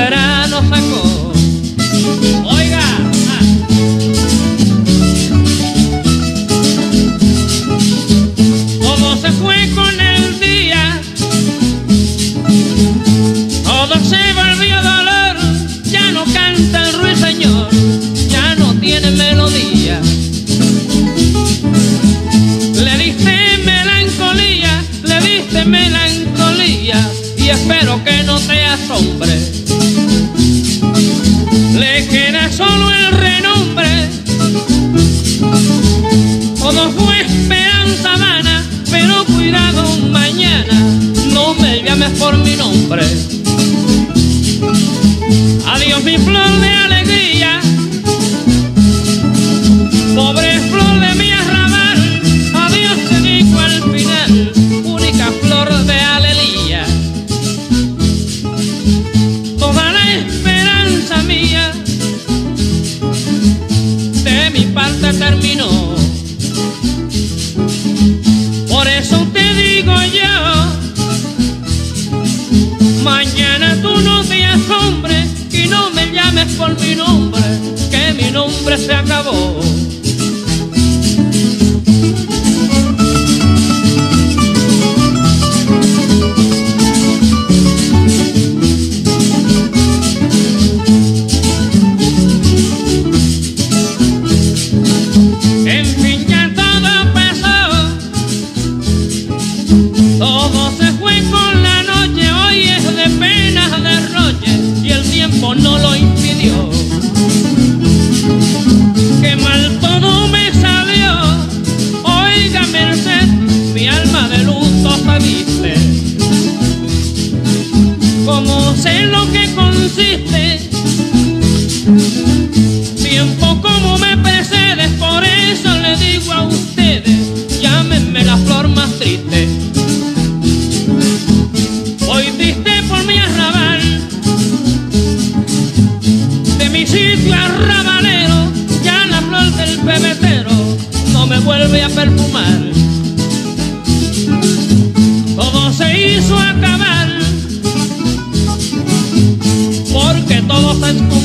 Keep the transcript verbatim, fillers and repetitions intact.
verano sacó. Oiga, ah. Todo se fue con el día, todo se volvió dolor, ya no canta el ruiseñor, ya no tiene melodía. Le diste melancolía, le diste melancolía, y espero que no te asombre. Le queda solo el renombre, todo fue esperanza vana, pero cuidado mañana, no me llames por mi nombre. Adiós mi flor de alegría, pobre flor de mi arrabal, adiós te digo al final, única flor de alelía. Toda la esperanza mía de mi parte terminó. Por eso te digo yo, mañana tú no te asombres y no me llames por mi nombre, que mi nombre se acabó. En fin, ya todo pasó, todo se fue con la noche, hoy es de penas de roche y el tiempo no lo impidió. Qué mal todo me salió, oiga merced, mi alma de luto se viste. Como sé lo que consiste, tiempo como me precedes, por eso le digo a ustedes, llámenme la flor más triste. Hoy triste por mi arrabal, de mi sitio arrabalero, ya la flor del pebetero no me vuelve a perfumar. Todo se hizo acabar, porque todo se esconde.